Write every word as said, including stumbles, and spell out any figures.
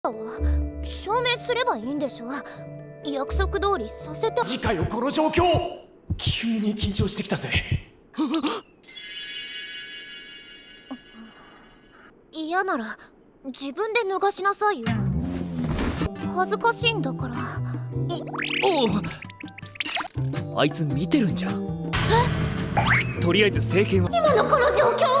証明すればいいんでしょ。約束通りさせて。 次回よこの状況。急に緊張してきたぜ。 嫌なら自分で脱がしなさいよ。恥ずかしいんだから。 おおう、あいつ見てるんじゃん。とりあえず政権は今のこの状況